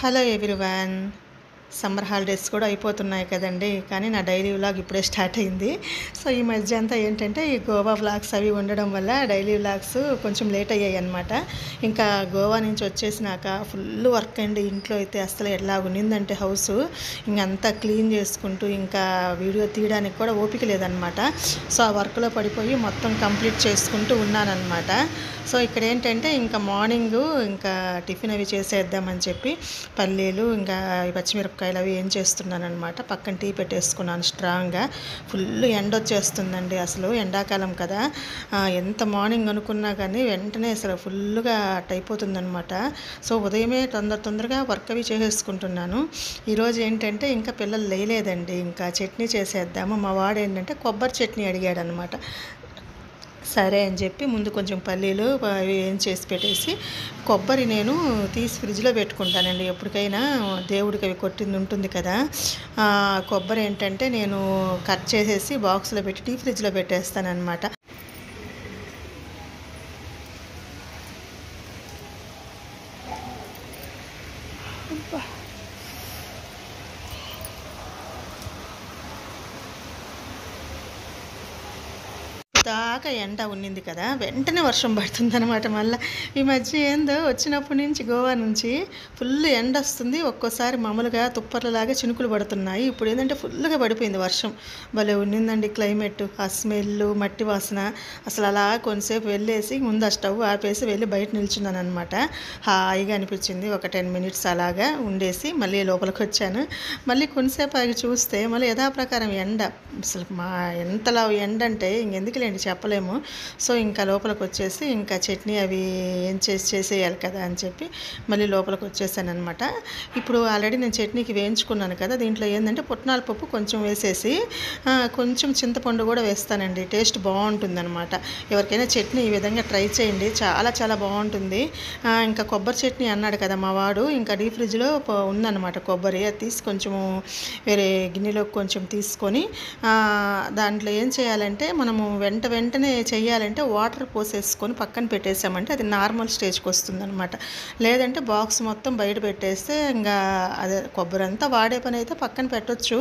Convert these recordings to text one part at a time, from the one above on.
Hello everyone. Summer holidays కూడా అయిపోతున్నాయి కదండి, కానీ నా డైలీ వ్లాగ్ ఇప్పుడే స్టార్ట్ అయింది. సో ఈ మధ్య అంతా ఏంటంటే ఈ గోవా వ్లాగ్స్ అవి ఉండడం వల్ల డైలీ వ్లాగ్స్ కొంచెం లేట్ అయ్యాయి అనమాట. ఇంకా గోవా నుంచి వచ్చేసినాక ఫుల్ వర్క్ అండి. ఇంట్లో అయితే అసలు ఎలా ఉన్నిందంటే హౌస్ ఇంకంతా క్లీన్ చేసుకుంటూ ఇంకా వీడియో తీయడానికి కూడా ఓపిక లేదనమాట. సో ఆ వర్క్లో పడిపోయి మొత్తం కంప్లీట్ చేసుకుంటూ ఉన్నానన్నమాట. సో ఇక్కడ ఏంటంటే ఇంకా మార్నింగ్ ఇంకా టిఫిన్ అవి చేసేద్దామని చెప్పి పల్లీలు ఇంకా పచ్చిమిరపకాయలు అవి ఏం చేస్తున్నాను అనమాట. పక్కన టీ పెట్టేసుకున్నాను స్ట్రాంగ్గా. ఫుల్ ఎండ వచ్చేస్తుందండి, అసలు ఎండాకాలం కదా. ఎంత మార్నింగ్ అనుకున్నా కానీ వెంటనే అసలు ఫుల్గా అట్ అయిపోతుందనమాట. సో ఉదయమే తొందరగా వర్క్ అవి చేసేసుకుంటున్నాను. ఈరోజు ఏంటంటే ఇంకా పిల్లలు లేలేదండి, ఇంకా చట్నీ చేసేద్దాము. మా వాడు ఏంటంటే కొబ్బరి చట్నీ అడిగాడు అనమాట. సరే అని చెప్పి ముందు కొంచెం పల్లీలు అవి ఏం చేసి పెట్టేసి, కొబ్బరి నేను తీసి ఫ్రిడ్జ్లో పెట్టుకుంటానండి. ఎప్పటికైనా దేవుడికి అవి కొట్టింది ఉంటుంది కదా. కొబ్బరి ఏంటంటే నేను కట్ చేసేసి బాక్స్లో పెట్టి డీ ఫ్రిడ్జ్లో పెట్టేస్తానమాట. దాకా ఎండ ఉన్నింది కదా, వెంటనే వర్షం పడుతుందన్నమాట. మళ్ళీ ఈ మధ్య ఏందో వచ్చినప్పటి నుంచి గోవా నుంచి ఫుల్ ఎండ వస్తుంది, ఒక్కోసారి మామూలుగా తుప్పర్లలాగా చినుకులు పడుతున్నాయి. ఇప్పుడు ఏంటంటే ఫుల్గా పడిపోయింది వర్షం. భలే ఉన్నిందండి క్లైమేట్. ఆ స్మెల్, మట్టి వాసన, అసలు అలా కొంతసేపు వెళ్ళేసి ముందు ఆ స్టవ్ ఆపేసి వెళ్ళి బయట నిల్చున్నాను అనమాట. హాయిగా అనిపించింది. ఒక 10 మినిట్స్ అలాగా ఉండేసి మళ్ళీ లోపలికి వచ్చాను. మళ్ళీ కొంతసేపు ఆగి చూస్తే మళ్ళీ యథాప్రకారం ఎండ. అసలు ఎంతలా ఎండ అంటే ఇంకెందుకులేండి చెప్పలేము. సో ఇంకా లోపలికి వచ్చేసి ఇంకా చట్నీ అవి ఏం చేసేయాలి కదా అని చెప్పి మళ్ళీ లోపలికి వచ్చేసాను అనమాట. ఇప్పుడు ఆల్రెడీ నేను చట్నీకి వేయించుకున్నాను కదా, దీంట్లో ఏంటంటే పుట్నాల పప్పు కొంచెం వేసేసి కొంచెం చింతపండు కూడా వేస్తానండి. టేస్ట్ బాగుంటుందన్నమాట. ఎవరికైనా చట్నీ ఈ విధంగా ట్రై చేయండి, చాలా చాలా బాగుంటుంది. ఇంకా కొబ్బరి చట్నీ అన్నాడు కదా మా వాడు, ఇంకా డీ ఫ్రిడ్జ్లో ఉందన్నమాట కొబ్బరి. అది తీసి కొంచెము వేరే గిన్నెలోకి కొంచెం తీసుకొని దాంట్లో ఏం చేయాలంటే మనము వెంటనే చేయాలంటే వాటర్ పోసేసుకొని పక్కన పెట్టేసామంటే అది నార్మల్ స్టేజ్కి వస్తుందన్నమాట. లేదంటే బాక్స్ మొత్తం బయట పెట్టేస్తే ఇంకా అదే కొబ్బరి అంతా వాడే పని అయితే పక్కన పెట్టొచ్చు.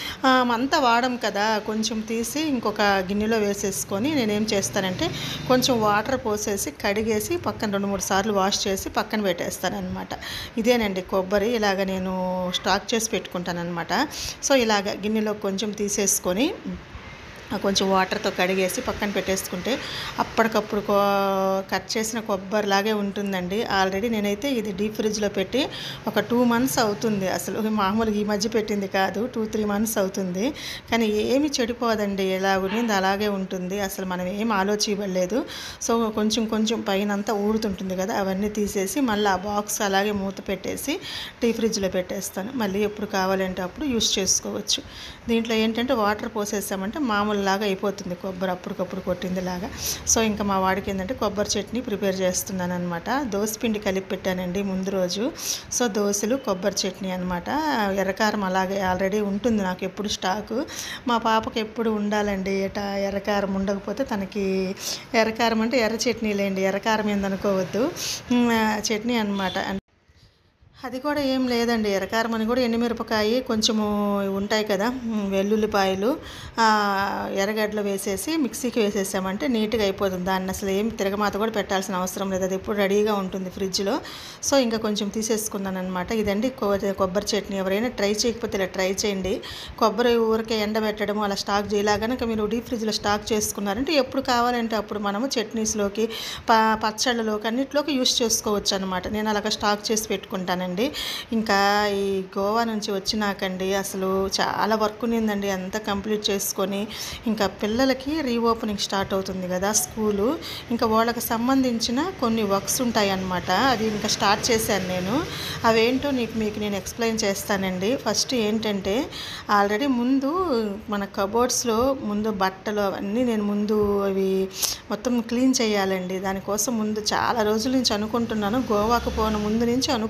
అంతా వాడం కదా, కొంచెం తీసి ఇంకొక గిన్నెలో వేసేసుకొని నేనేం చేస్తానంటే కొంచెం వాటర్ పోసేసి కడిగేసి పక్కన 2-3 సార్లు వాష్ చేసి పక్కన పెట్టేస్తాను అనమాట. ఇదేనండి కొబ్బరి, ఇలాగ నేను స్టాక్ చేసి పెట్టుకుంటాను అనమాట. సో ఇలాగ గిన్నెలో కొంచెం తీసేసుకొని కొంచెం వాటర్తో కడిగేసి పక్కన పెట్టేసుకుంటే అప్పటికప్పుడు కట్ చేసిన కొబ్బరిలాగే ఉంటుందండి. ఆల్రెడీ నేనైతే ఇది డీప్ ఫ్రిడ్జ్లో పెట్టి ఒక 2 మంత్స్ అవుతుంది. అసలు మామూలుగా ఈ మధ్య పెట్టింది కాదు, 2-3 మంత్స్ అవుతుంది. కానీ ఏమి చెడిపోదండి, ఎలా ఉండింది అలాగే ఉంటుంది. అసలు మనం ఏం ఆలోచించలేదు. సో కొంచెం పైన అంతా ఊడుతుంటుంది కదా, అవన్నీ తీసేసి మళ్ళీ ఆ బాక్స్ అలాగే మూత పెట్టేసి డీప్ ఫ్రిడ్జ్లో పెట్టేస్తాను. మళ్ళీ ఎప్పుడు కావాలంటే అప్పుడు యూస్ చేసుకోవచ్చు. దీంట్లో ఏంటంటే వాటర్ పోసేసామంటే మామూలులాగా అయిపోతుంది కొబ్బరి, అప్పటికప్పుడు కొట్టిందిలాగా. సో ఇంకా మా వాడికి ఏంటంటే కొబ్బరి చట్నీ ప్రిపేర్ చేస్తున్నాను అనమాట. దోసపిండి కలిపి పెట్టానండి ముందు రోజు. సో దోశలు కొబ్బరి చట్నీ అనమాట. ఎర్రకారం అలాగే ఆల్రెడీ ఉంటుంది నాకు ఎప్పుడు స్టాకు. మా పాపకి ఎప్పుడు ఉండాలండి ఎర్రకారం ఉండకపోతే తనకి ఎర్రకారం అంటే ఎర్ర చట్నీలేండి, ఎర్రకారం ఏందనుకోవద్దు, చట్నీ అనమాట. అది కూడా ఏం లేదండి, ఎర్రకారం అని కూడా ఎండుమిరపకాయ కొంచెము ఉంటాయి కదా, వెల్లుల్లిపాయలు, ఎర్రగడ్డలు వేసేసి మిక్సీకి వేసేసామంటే నీట్గా అయిపోతుంది. దాన్ని అసలు ఏం తిరగమాత కూడా పెట్టాల్సిన అవసరం లేదు, అది ఎప్పుడు రెడీగా ఉంటుంది ఫ్రిడ్జ్లో. సో ఇంకా కొంచెం తీసేసుకున్నాను అనమాట. ఇదండి కొబ్బరి చట్నీ. ఎవరైనా ట్రై చేయకపోతే ఇలా ట్రై చేయండి. కొబ్బరి ఊరికే ఎండబెట్టడం అలా స్టాక్ చేయలా కనుక మీరు డీప్ ఫ్రిడ్జ్లో స్టాక్ చేసుకున్నారంటే ఎప్పుడు కావాలంటే అప్పుడు మనము చట్నీస్లోకి పచ్చళ్ళలోకి అన్నిట్లోకి యూస్ చేసుకోవచ్చు అనమాట. నేను అలాగ స్టాక్ చేసి పెట్టుకుంటానండి. ఇంకా ఈ గోవా నుంచి వచ్చినాకండి అసలు చాలా వర్క్ ఉన్నిందండి. అంతా కంప్లీట్ చేసుకొని ఇంకా పిల్లలకి రీఓపెనింగ్ స్టార్ట్ అవుతుంది కదా స్కూలు, ఇంకా వాళ్ళకి సంబంధించిన కొన్ని వర్క్స్ ఉంటాయి అన్నమాట. అది ఇంకా స్టార్ట్ చేశాను నేను. అవేంటో మీకు నేను ఎక్స్ప్లెయిన్ చేస్తానండి. ఫస్ట్ ఏంటంటే ఆల్రెడీ ముందు మన కబోర్డ్స్లో ముందు బట్టలు అవన్నీ నేను ముందు అవి మొత్తం క్లీన్ చేయాలండి. దానికోసం ముందు చాలా రోజుల నుంచి అనుకుంటున్నాను, గోవాకు పోను ముందు నుంచి అనుకున్నాను అనమాట.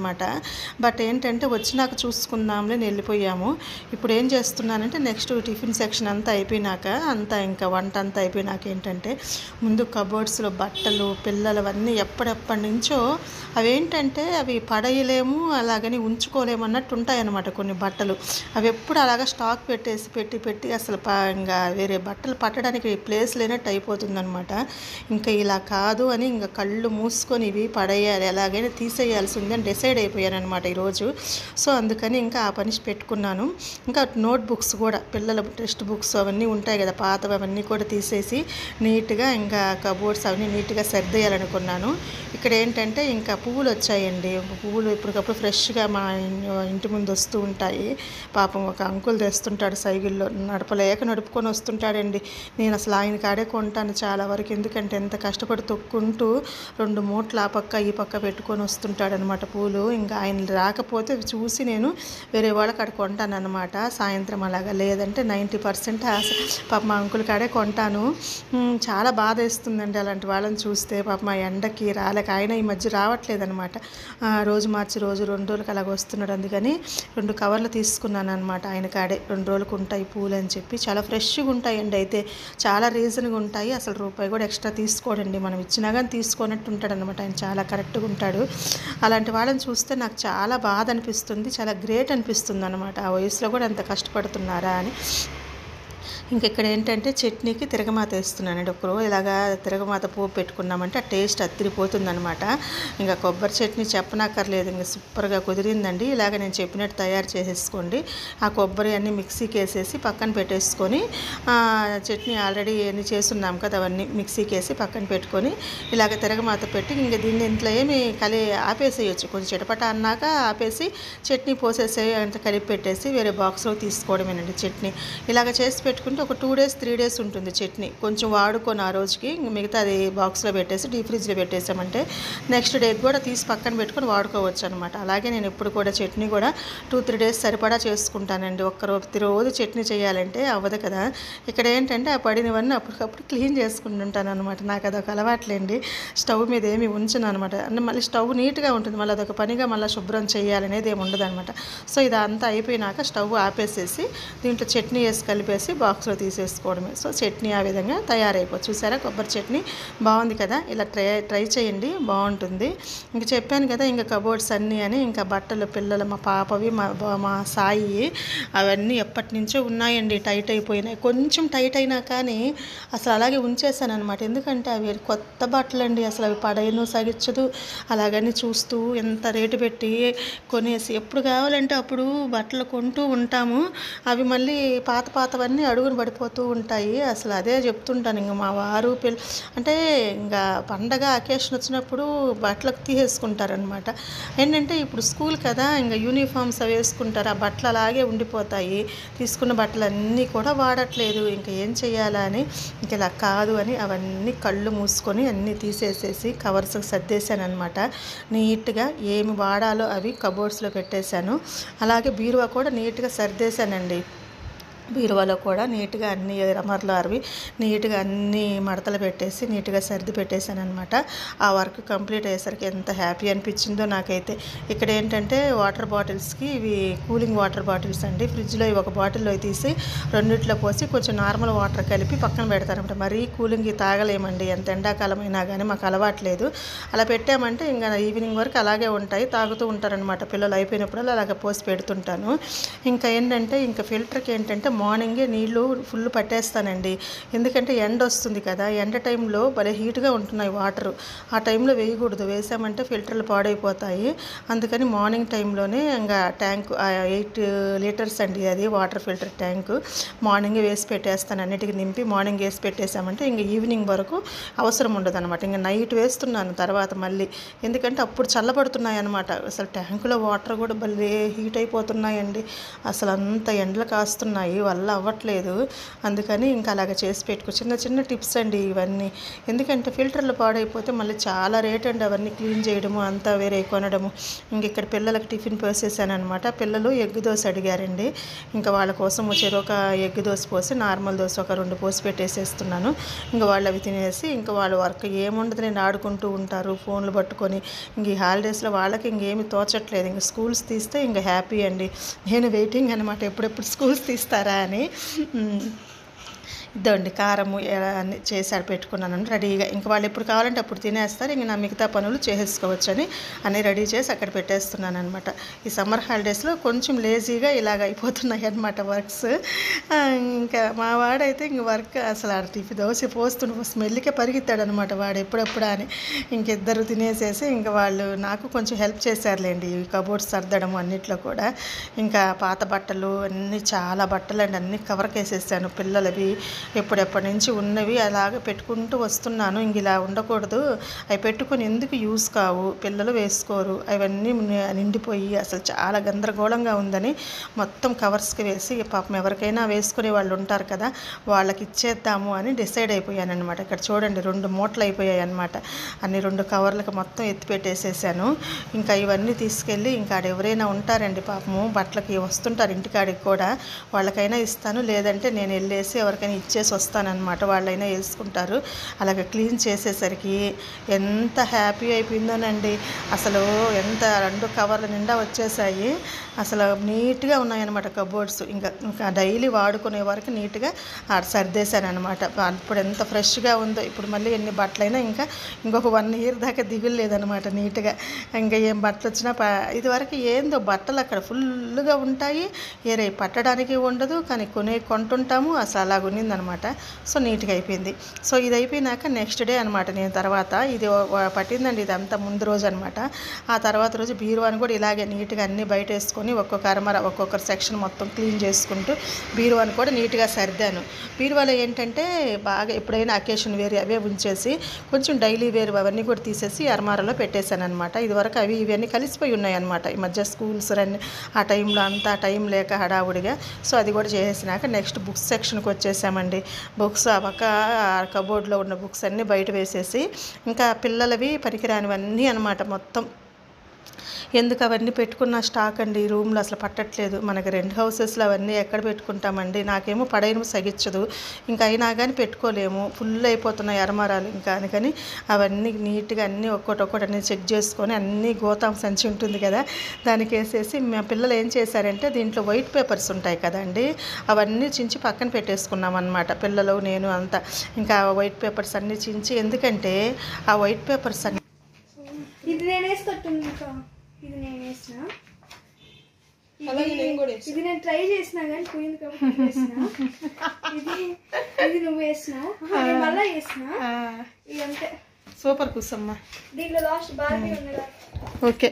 అనమాట. బట్ ఏంటంటే వచ్చినాక చూసుకుందాంలే అని వెళ్ళిపోయాము. ఇప్పుడు ఏం చేస్తున్నానంటే నెక్స్ట్ టిఫిన్ సెక్షన్ అంతా అయిపోయినాక ఇంకా వంట అంతా అయిపోయినాక ఏంటంటే ముందు కబోర్డ్స్లో బట్టలు పిల్లలవన్నీ ఎప్పటి నుంచో అవేంటంటే అవి పడేయలేము అలాగని ఉంచుకోలేము అన్నట్టు ఉంటాయన్నమాట కొన్ని బట్టలు. అవి ఎప్పుడు అలాగా స్టాక్ పెట్టి అసలు ఇంకా వేరే బట్టలు పట్టడానికి ప్లేస్ లేనట్టు అయిపోతుందన్నమాట. ఇంకా ఇలా కాదు అని ఇంకా కళ్ళు మూసుకొని ఇవి పడేయాలి, ఎలాగైనా తీసేయాల్సి ఉంది అని డిసైడ్ అయిపోయాను అనమాట ఈరోజు. సో అందుకని ఇంకా ఆ పని పెట్టుకున్నాను. ఇంకా నోట్ బుక్స్ కూడా పిల్లల టెక్స్ట్ బుక్స్ అవన్నీ ఉంటాయి కదా పాతవి, అవన్నీ కూడా తీసేసి నీట్గా ఇంకా కబోర్డ్స్ అవన్నీ నీట్గా సర్దేయాలనుకున్నాను. ఇక్కడ ఏంటంటే ఇంకా పువ్వులు వచ్చాయండి. పువ్వులు ఇప్పటికప్పుడు ఫ్రెష్గా మా ఇంటి ముందు వస్తూ ఉంటాయి. పాపం ఒక అంకుల్ తెస్తుంటాడు సైకిల్లో, నడుపుకొని వస్తుంటాడండి. నేను అసలు ఆయన కాడే కొంటాను చాలా వరకు, ఎందుకంటే ఎంత కష్టపడి తొక్కుంటూ 2 మూటలు ఆ పక్క ఈ పక్క పెట్టుకొని వస్తుంటాడనమాట పూలు. ఇంకా ఆయన రాకపోతే చూసి నేను వేరే వాళ్ళకి అక్కడ కొంటాను అనమాట సాయంత్రం అలాగా, లేదంటే 90% పాప మా అంకుల్ కాడే కొంటాను. చాలా బాధ వేస్తుందండి అలాంటి వాళ్ళని చూస్తే. పాప మా ఎండకి రాలేక ఆయన ఈ మధ్య రావట్లేదనమాట, రోజు మార్చి రోజు 2 రోజులకి అలాగ వస్తున్నాడు. అందుకని 2 కవర్లు తీసుకున్నాను అనమాట ఆయన కాడే. 2 రోజులకు ఉంటాయి పూలు అని చెప్పి, చాలా ఫ్రెష్గా ఉంటాయండి. అయితే చాలా రీజన్గా ఉంటాయి, అసలు రూపాయి కూడా ఎక్స్ట్రా తీసుకోడండి, మనం ఇచ్చినా కానీ తీసుకున్నట్టు ఉంటాడు అనమాట ఆయన, చాలా కరెక్ట్గా ఉంటాడు. అలాంటి వాళ్ళని చూస్తే నాకు చాలా బాధ అనిపిస్తుంది, చాలా గ్రేట్ అనిపిస్తుంది అనమాట. ఆ వయసులో కూడా ఎంత కష్టపడుతున్నారా అని. ఇంక ఇక్కడ ఏంటంటే చట్నీకి తిరగమాత వేస్తున్నానండి. ఒకరోజు ఇలాగా తిరగమాత పోపు పెట్టుకున్నామంటే ఆ టేస్ట్ అత్తిరిపోతుందనమాట. ఇంకా కొబ్బరి చట్నీ చెప్పనక్కర్లేదు, ఇంకా సూపర్గా కుదిరిందండి. ఇలాగ నేను చెప్పినట్టు తయారు చేసేసుకోండి. ఆ కొబ్బరి అన్నీ మిక్సీకి వేసేసి పక్కన పెట్టేసుకొని చట్నీ ఆల్రెడీ అన్నీ చేస్తున్నాం కదా అవన్నీ మిక్సీకి వేసి పక్కన పెట్టుకొని ఇలాగ తిరగమాత పెట్టి ఇంక దీన్ని ఇంట్లో ఏమి ఆపేసేయచ్చు, కొంచెం చిటపట అన్నాక ఆపేసి చట్నీ పోసేసే అంత కలిపి పెట్టేసి వేరే బాక్స్లో తీసుకోవడమేనండి చట్నీ. ఇలాగ చేసి పెట్టుకుంటే ఒక 2 డేస్ 3 డేస్ ఉంటుంది చట్నీ. కొంచెం వాడుకొని ఆ రోజుకి మిగతా అది బాక్స్లో పెట్టేసి డీప్ ఫ్రిడ్జ్లో పెట్టేసామంటే నెక్స్ట్ డే కూడా తీసి పక్కన పెట్టుకొని వాడుకోవచ్చు అనమాట. అలాగే నేను ఎప్పుడు కూడా చట్నీ కూడా 2-3 డేస్ సరిపడా చేసుకుంటానండి. ప్రతిరోజు చట్నీ చేయాలంటే అవ్వదు కదా. ఇక్కడ ఏంటంటే ఆ పడినవన్నీ అప్పటికప్పుడు క్లీన్ చేసుకుంటుంటాను అనమాట. నాకు అదొక అలవాట్లేండి, స్టవ్ మీద ఏమి ఉంచను అనమాట. అంటే మళ్ళీ స్టవ్ నీట్గా ఉంటుంది, మళ్ళీ అదొక పనిగా మళ్ళీ శుభ్రం చేయాలనేది ఏమి ఉండదు అనమాట. సో ఇదంతా అయిపోయినాక స్టవ్ ఆపేసేసి దీంట్లో చట్నీ వేసి కలిపేసి బాక్స్లో తీసేసుకోవడమే. సో చట్నీ ఆ విధంగా తయారైపోతుంది. చూసారా కొబ్బరి చట్నీ బాగుంది కదా, ఇలా ట్రై చేయండి, బాగుంటుంది. ఇంక చెప్పాను కదా ఇంకా కబోర్డ్స్ అన్నీ అని. ఇంకా బట్టలు పిల్లలు మా పాపవి మా సాయి అవన్నీ ఎప్పటి నుంచో ఉన్నాయండి, టైట్ అయిపోయినాయి. కొంచెం టైట్ అయినా కానీ అసలు అలాగే ఉంచేసాను అనమాట. ఎందుకంటే అవి కొత్త బట్టలు అండి, అసలు అవి పడేయను సగించదు. అలాగని చూస్తూ ఎంత రేటు పెట్టి కొనేసి ఎప్పుడు కావాలంటే అప్పుడు బట్టలు కొంటూ ఉంటాము, అవి మళ్ళీ పాతవన్నీ అడుగును పడిపోతూ ఉంటాయి. అసలు అదే చెప్తుంటాను ఇంక మా వారు అంటే ఇంకా పండగ అకేషన్ వచ్చినప్పుడు బట్టలకు తీసేసుకుంటారనమాట. ఏంటంటే ఇప్పుడు స్కూల్ కదా, ఇంకా యూనిఫామ్స్ అవి వేసుకుంటారు, ఆ బట్టలు అలాగే ఉండిపోతాయి. తీసుకున్న బట్టలు అన్నీ కూడా వాడట్లేదు, ఇంకా ఏం చేయాలా అని ఇంక ఇలా కాదు అని అవన్నీ కళ్ళు మూసుకొని అన్నీ తీసేసేసి కవర్స్ సర్దేశాను అనమాట. నీట్గా ఏమి వాడాలో అవి కబోర్డ్స్లో పెట్టేశాను. అలాగే బీరువా కూడా నీట్గా సర్దేశానండి. బీరువాలో కూడా నీట్గా అన్ని రమర్లు అవి నీట్గా అన్ని మడతలు పెట్టేసి నీట్గా సర్ది పెట్టేశాను అనమాట. ఆ వర్క్ కంప్లీట్ అయ్యేసరికి ఎంత హ్యాపీ అనిపించిందో నాకైతే. ఇక్కడ ఏంటంటే వాటర్ బాటిల్స్కి ఇవి కూలింగ్ వాటర్ బాటిల్స్ అండి. ఫ్రిడ్జ్లో ఒక బాటిల్లో తీసి రెండిట్లో పోసి కొంచెం నార్మల్ వాటర్ కలిపి పక్కన పెడతారనమాట. మరీ కూలింగ్ తాగలేమండి, ఎంత ఎండాకాలం అయినా కానీ మాకు అలవాట్లేదు. అలా పెట్టామంటే ఇంకా ఈవినింగ్ వరకు అలాగే ఉంటాయి, తాగుతూ ఉంటారనమాట. పిల్లలు అయిపోయినప్పుడు అలాగ పోసి పెడుతుంటాను. ఇంకా ఏంటంటే ఇంకా ఫిల్టర్కి ఏంటంటే మార్నింగే నీళ్ళు ఫుల్ పట్టేస్తానండి. ఎందుకంటే ఎండ వస్తుంది కదా, ఎండ టైంలో భలే హీట్గా ఉంటున్నాయి వాటరు. ఆ టైంలో వేయకూడదు, వేసామంటే ఫిల్టర్లు పాడైపోతాయి. అందుకని మార్నింగ్ టైంలోనే ఇంకా ట్యాంకు 8 లీటర్స్ అండి అది వాటర్ ఫిల్టర్ ట్యాంకు, మార్నింగే వేసి పెట్టేస్తాను. అన్నిటికీ నింపి మార్నింగ్ వేసి పెట్టేసామంటే ఇంక ఈవినింగ్ వరకు అవసరం ఉండదు అనమాట. ఇంకా నైట్ వేస్తున్నాను తర్వాత మళ్ళీ, ఎందుకంటే అప్పుడు చల్లబడుతున్నాయి అనమాట. అసలు ట్యాంకులో వాటర్ కూడా భలే హీట్ అయిపోతున్నాయండి, అసలు అంత ఎండలు కాస్తున్నాయి వల్ల అవ్వట్లేదు. అందుకని ఇంకా అలాగ చేసి పెట్టుకో. చిన్న చిన్న టిప్స్ అండి ఇవన్నీ. ఎందుకంటే ఫిల్టర్లు పాడైపోతే మళ్ళీ చాలా రేట్ అండి అవన్నీ క్లీన్ చేయడము అంతా వేరే కొనడము. ఇంక ఇక్కడ పిల్లలకి టిఫిన్ పోసేసాను అనమాట. పిల్లలు ఎగ్ దోశ అడిగారండి. ఇంకా వాళ్ళ కోసం ఒక ఎగ్ దోశ పోసి నార్మల్ దోశ ఒక 2 పోసి పెట్టేసేస్తున్నాను. ఇంకా వాళ్ళు అవి తినేసి ఇంకా వాళ్ళ వర్క్ ఏముండదు, నేను ఆడుకుంటూ ఉంటారు ఫోన్లు పట్టుకొని. ఇంక ఈ హాలిడేస్లో వాళ్ళకి ఇంకేమి తోచట్లేదు. ఇంక స్కూల్స్ తీస్తే ఇంకా హ్యాపీ అండి. నేను వెయిటింగ్ అనమాట ఎప్పుడెప్పుడు స్కూల్స్ తీస్తారా అని. ఇద్దండి కారము అన్నీ చేసి పెట్టుకున్నాను రెడీగా. ఇంక వాళ్ళు ఎప్పుడు కావాలంటే అప్పుడు తినేస్తారు. ఇంక నా మిగతా పనులు చేసేసుకోవచ్చని అన్నీ రెడీ చేసి అక్కడ పెట్టేస్తున్నాను అనమాట. ఈ సమ్మర్ హాలిడేస్లో కొంచెం లేజీగా ఇలాగ అయిపోతున్నాయి అనమాట వర్క్స్. ఇంకా మా వాడైతే ఇంక వర్క్ అసలు టిఫిన్ దోశ పోస్తుండే స్మెల్కే పరిగెత్తాడు అనమాట వాడు ఎప్పుడెప్పుడా అని. ఇంకిద్దరు తినేసేసి ఇంకా వాళ్ళు నాకు కొంచెం హెల్ప్ చేశారులేండి ఈ కబోర్డ్స్ సర్దడం అన్నిట్లో కూడా. ఇంకా పాత బట్టలు అన్నీ చాలా బట్టలు అండి అన్నీ కవర్కి వేసేసాను. పిల్లలవి ఎప్పటి నుంచి ఉన్నవి అలాగే పెట్టుకుంటూ వస్తున్నాను. ఇంక ఇలా ఉండకూడదు, అవి పెట్టుకొని ఎందుకు యూజ్ కావు, పిల్లలు వేసుకోరు, అవన్నీ నిండిపోయి అసలు చాలా గందరగోళంగా ఉందని మొత్తం కవర్స్కి వేసి పాపం ఎవరికైనా వేసుకునే వాళ్ళు ఉంటారు కదా వాళ్ళకి ఇచ్చేద్దాము అని డిసైడ్ అయిపోయాను అనమాట. ఇక్కడ చూడండి 2 మూటలు అయిపోయాయి అనమాట. అన్ని 2 కవర్లకు మొత్తం ఎత్తి పెట్టేసేసాను. ఇంకా ఇవన్నీ తీసుకెళ్ళి ఇంకా ఎవరైనా ఉంటారండి పాపము బట్టలకి వస్తుంటారు ఇంటికాడికి కూడా, వాళ్ళకైనా ఇస్తాను, లేదంటే నేను వెళ్ళేసి ఎవరికైనా ఇచ్చేసి వస్తానన్నమాట. వాళ్ళైనా వేసుకుంటారు. అలాగే క్లీన్ చేసేసరికి ఎంత హ్యాపీ అయిపోయిందోనండి. అసలు ఎంత 2 కవర్ల నిండా వచ్చేసాయి. అసలు నీట్గా ఉన్నాయన్నమాట కబోర్డ్స్. ఇంకా డైలీ వాడుకునే వరకు నీట్గా సర్దేశాను అనమాట. ఇప్పుడు ఎంత ఫ్రెష్గా ఉందో. ఇప్పుడు మళ్ళీ ఎన్ని బట్టలైనా ఇంకా ఇంకొక 1 ఇయర్ దాకా దిగులు లేదనమాట నీట్గా. ఇంకా ఏం బట్టలు వచ్చినా ఇదివరకు ఏందో బట్టలు అక్కడ ఫుల్గా ఉంటాయి, ఏరే పట్టడానికి ఉండదు, కానీ కొంటుంటాము. అసలు అలాగ ఉన్నిందనమాట. సో నీట్గా అయిపోయింది. సో ఇది అయిపోయినాక నెక్స్ట్ డే అనమాట నేను తర్వాత ఇది పట్టిందండి ఇదంతా ముందు రోజు అనమాట. ఆ తర్వాత రోజు బీరువాని కూడా ఇలాగే నీట్గా అన్నీ బయట వేసుకొని ఒక్కొక్క అరమర ఒక్కొక్క సెక్షన్ మొత్తం క్లీన్ చేసుకుంటూ బీరువాని కూడా నీట్గా సర్దాను. బీరువాలో ఏంటంటే బాగా ఎప్పుడైనా అకేషన్ వేరు అవే ఉంచేసి కొంచెం డైలీ వేరు అవన్నీ కూడా తీసేసి అరమారలో పెట్టేశాను అనమాట. ఇదివరకు అవి ఇవన్నీ కలిసిపోయి ఉన్నాయి అనమాట. ఈ మధ్య స్కూల్స్ రన్ ఆ టైంలో అంతా టైం లేక హడావుడిగా. సో అది కూడా చేసేసినాక నెక్స్ట్ బుక్స్ సెక్షన్కి వచ్చేసామండి. బుక్స్ ఆ పక్క కబోర్డ్లో ఉన్న బుక్స్ అన్నీ బయట వేసేసి ఇంకా పిల్లలవి పనికిరానివన్నీ అనమాట మొత్తం. ఎందుకు అవన్నీ పెట్టుకున్న స్టాక్ అండి ఈ రూమ్లో అసలు పట్టట్లేదు. మనకి రెంట్ హౌసెస్లో అవన్నీ ఎక్కడ పెట్టుకుంటామండి. నాకేమో పడైన సగిచ్చదు, ఇంకా అయినా కానీ పెట్టుకోలేము, ఫుల్ అయిపోతున్నాయి అరమరాలు. ఇంకా అందుకని అవన్నీ నీట్గా అన్నీ ఒక్కొక్కటి అన్నీ చెక్ చేసుకొని అన్నీ గోతాం సంచి ఉంటుంది కదా దానికి వేసేసి మా పిల్లలు ఏం చేశారంటే దీంట్లో వైట్ పేపర్స్ ఉంటాయి కదండి అవన్నీ చించి పక్కన పెట్టేసుకున్నాం అనమాట. పిల్లలు నేను అంతా ఇంకా వైట్ పేపర్స్ అన్నీ చించి, ఎందుకంటే ఆ వైట్ పేపర్స్ అన్నీ ఇది నేను వేస్తట్టుంది. ఇది నేను వేసిన, ఇది నేను ట్రై చేసినా కానీ పోయింది కాబట్టి వేసిన. ఇది నువ్వు వేసినావు, మళ్ళీ వేసిన. ఇదంతే సూపర్ కూసమ్మా. దీంట్లో లాస్ట్ బార్బీ ఉన్నదా? ఓకే.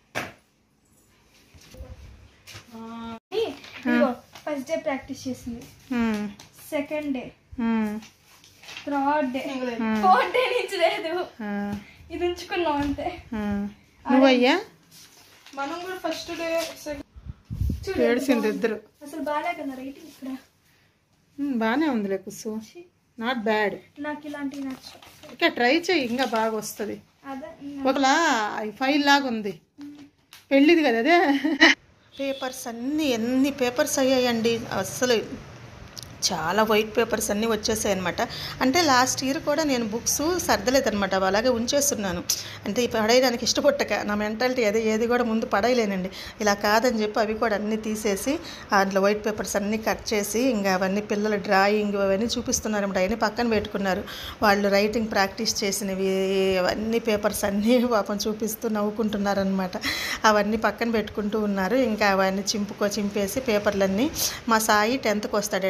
ఫస్ట్ డే ప్రాక్టీస్ చేసింది, second day, third day, fourth day నుంచి లేదు. ఇది ఉంచుకున్నాం అంతే. నువ్వయ్యా మనం కూడా ఫస్ట్ డే ఏడ్చింది ఇద్దరు. అసలు బాగాలే కదా రైటింగ్ ఇక్కడ. బాగానే ఉందిలే కుసు, నాట్ బ్యాడ్. నాకు ఇలాంటివి నచ్చు. ఇంకా ట్రై చెయ్యి, ఇంకా బాగా వస్తుంది. అదే ఒకలా ఫైల్ లాగా ఉంది, పెళ్ళిది కదా అదే. పేపర్స్ అన్నీ ఎన్ని పేపర్స్ అయ్యాయండి అసలు. చాలా వైట్ పేపర్స్ అన్నీ వచ్చేసాయి అనమాట. అంటే లాస్ట్ ఇయర్ కూడా నేను బుక్స్ సర్దలేదనమాట, అలాగే ఉంచేస్తున్నాను. అంటే పడేయడానికి ఇష్టపట్టక నా మెంటాలిటీ ఏది కూడా ముందు పడేయలేనండి. ఇలా కాదని చెప్పి అవి కూడా అన్నీ తీసేసి అందులో వైట్ పేపర్స్ అన్నీ కట్ చేసి ఇంకా అవన్నీ పిల్లల డ్రాయింగ్ అవన్నీ చూపిస్తున్నారు అనమాట. అవన్నీ పక్కన పెట్టుకున్నారు. వాళ్ళు రైటింగ్ ప్రాక్టీస్ చేసినవి అవన్నీ పేపర్స్ అన్నీ పాపం చూపిస్తూ నవ్వుకుంటున్నారనమాట. అవన్నీ పక్కన పెట్టుకుంటూ ఉన్నారు. ఇంకా అవన్నీ చింపేసి పేపర్లన్నీ. మా సాయి 10th వస్తాడండి ఈ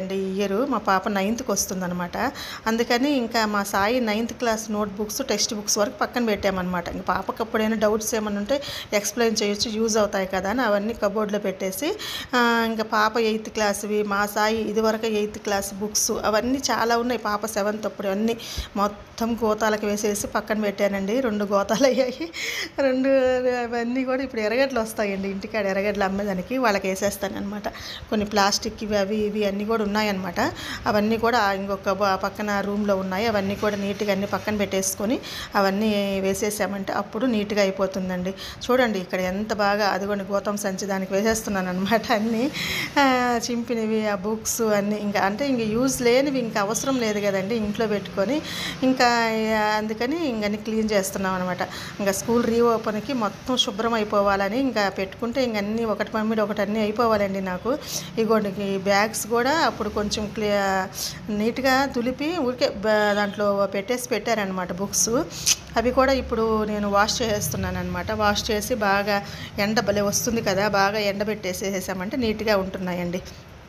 ఇయర్ మా పాప 9th వస్తుందన్నమాట. అందుకని ఇంకా మా Sai 9th class notebooks text books వరకు పక్కన పెట్టామన్నమాట. ఇంకా పాపకు అప్పుడైనా డౌట్స్ ఏమైనా ఉంటే ఎక్స్ప్లెయిన్ చేయొచ్చు, యూజ్ అవుతాయి కదా అని అవన్నీ కబోర్డ్లో పెట్టేసి ఇంకా పాప 8th క్లాస్వి, మా సాయి ఇదివరకు 8th క్లాస్ బుక్స్ అవన్నీ చాలా ఉన్నాయి. పాప 7th అప్పుడు అన్నీ మొత్తం గోతాలకు వేసేసి పక్కన పెట్టానండి. 2 గోతాలు అయ్యాయి. 2 అవన్నీ కూడా ఇప్పుడు ఎర్రగడ్డలు వస్తాయండి ఇంటికాడ, ఎర్రగడ్డలు అమ్మేదానికి వాళ్ళకి వేసేస్తానమాట. కొన్ని ప్లాస్టిక్ అవి ఇవి అన్నీ కూడా ఉన్నాయన్నమాట. అవన్నీ కూడా ఇంకొక పక్కన రూమ్లో ఉన్నాయి. అవన్నీ కూడా నీట్గా అన్నీ పక్కన పెట్టేసుకొని అవన్నీ వేసేసామంటే అప్పుడు నీట్గా అయిపోతుందండి. చూడండి ఇక్కడ ఎంత బాగా అదిగోండి గోతం సంచి దానికి వేసేస్తున్నాను అనమాట. అన్నీ చింపినవి ఆ బుక్స్ అన్నీ ఇంకా అంటే ఇంక యూజ్ లేనివి ఇంకా అవసరం లేదు కదండి ఇంట్లో పెట్టుకొని, ఇంకా అందుకని ఇంకన్నీ క్లీన్ చేస్తున్నాం అనమాట. ఇంకా స్కూల్ రీఓపెన్కి మొత్తం శుభ్రం అయిపోవాలని ఇంకా పెట్టుకుంటే ఇంక అన్నీ ఒకటి మీద ఒకటి అన్నీ అయిపోవాలండి నాకు. ఇగోండి బ్యాగ్స్ కూడా అప్పుడు కొంచెం నీట్గా తులిపి ఊరికే దాంట్లో పెట్టారనమాట బుక్స్. అవి కూడా ఇప్పుడు నేను వాష్ చేసేస్తున్నాను అనమాట. వాష్ చేసి బాగా ఎండ భలే వస్తుంది కదా, బాగా ఎండబెట్టేసేసామంటే నీట్గా ఉంటున్నాయండి.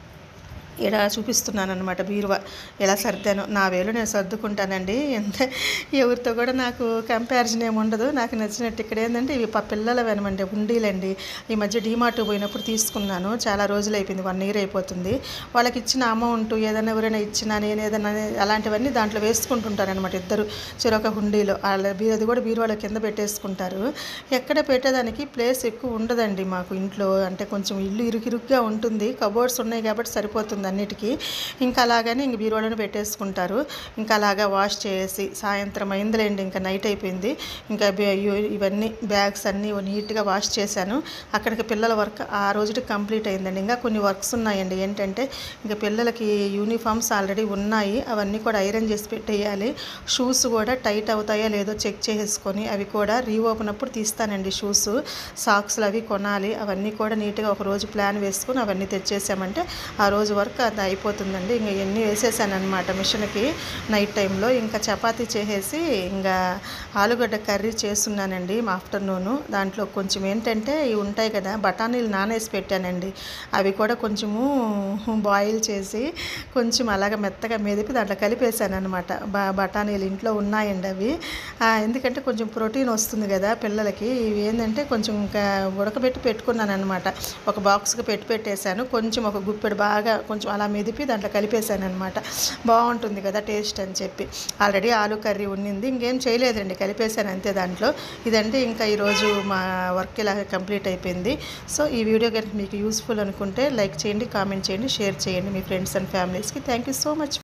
ఇలా చూపిస్తున్నాను అనమాట బీరువా ఎలా సర్దాను. నా వేలు నేను సర్దుకుంటానండి. ఎంత ఎవరితో కూడా నాకు కంపారిజన్ ఏమి ఉండదు. నాకు నచ్చినట్టు ఇక్కడ ఏంటంటే ఇవి పిల్లలవి అనమాట ఉండీలండి. ఈ మధ్య డీమార్ట్ పోయినప్పుడు తీసుకున్నాను. చాలా రోజులు అయిపోయింది, 1 year అయిపోతుంది. వాళ్ళకి ఇచ్చిన అమౌంట్ ఏదైనా ఎవరైనా ఇచ్చినా నేను ఏదైనా అలాంటివన్నీ దాంట్లో వేసుకుంటుంటారనమాట. ఇద్దరు చెరొక హుండీలో అది కూడా బీరువాలో కింద పెట్టేసుకుంటారు. ఎక్కడ పెట్టేదానికి ప్లేస్ ఎక్కువ ఉండదండి మాకు ఇంట్లో. అంటే కొంచెం ఇల్లు ఇరుకిరుగ్గా ఉంటుంది. కబోర్డ్స్ ఉన్నాయి కాబట్టి సరిపోతుంది అన్నిటికీ. ఇంకా అలాగని ఇంక బీరువాలోనే పెట్టేసుకుంటారు. ఇంకా అలాగా వాష్ చేసి సాయంత్రం అయిందిలేండి, ఇంకా నైట్ అయిపోయింది. ఇంకా ఇవన్నీ బ్యాగ్స్ అన్నీ నీట్గా వాష్ చేశాను. అక్కడికి పిల్లల వర్క్ ఆ రోజుకి కంప్లీట్ అయిందండి. ఇంకా కొన్ని వర్క్స్ ఉన్నాయండి. ఏంటంటే ఇంకా పిల్లలకి యూనిఫామ్స్ ఆల్రెడీ ఉన్నాయి, అవన్నీ కూడా ఐరన్ చేసి పెట్టేయాలి. షూస్ కూడా టైట్ అవుతాయో లేదో చెక్ చేసుకొని అవి కూడా రీఓపెన్ అప్పుడు తీస్తానండి. షూస్ సాక్స్లు అవి కొనాలి. అవన్నీ కూడా నీట్గా ఒక రోజు ప్లాన్ వేసుకొని అవన్నీ తెచ్చేసామంటే ఆ రోజు వర్క్ అది అయిపోతుందండి. ఇంకా ఇవన్నీ వేసేసాను అనమాట మిషన్కి నైట్ టైంలో. ఇంకా చపాతీ చేసేసి ఇంకా ఆలుగడ్డ కర్రీ చేస్తున్నానండి ఆఫ్టర్నూను. దాంట్లో కొంచెం ఏంటంటే ఇవి ఉంటాయి కదా బఠానీలు నానేసి పెట్టానండి. అవి కూడా కొంచెము బాయిల్ చేసి కొంచెం అలాగ మెత్తగా మెదిపి దాంట్లో కలిపేసాను అనమాట. బఠానీలు ఇంట్లో ఉన్నాయండి అవి. ఎందుకంటే కొంచెం ప్రోటీన్ వస్తుంది కదా పిల్లలకి. ఇవి ఏంటంటే కొంచెం ఇంకా ఉడకబెట్టి పెట్టుకున్నాను అనమాట. ఒక బాక్స్కి పెట్టేశాను. కొంచెం ఒక గుప్పెడు బాగా కొంచెం అలా మెదిపి దాంట్లో కలిపేశాను అనమాట. బాగుంటుంది కదా టేస్ట్ అని చెప్పి. ఆల్రెడీ ఆలు కర్రీ ఉన్నింది, ఇంకేం చేయలేదండి, కలిపేశాను అంతే దాంట్లో. ఇదంటే ఇంకా ఈరోజు మా వర్క్ ఇలా కంప్లీట్ అయిపోయింది. సో ఈ వీడియో కనుక మీకు యూస్ఫుల్ అనుకుంటే లైక్ చేయండి, కామెంట్ చేయండి, షేర్ చేయండి మీ ఫ్రెండ్స్ అండ్ ఫ్యామిలీస్కి. Thank you so much.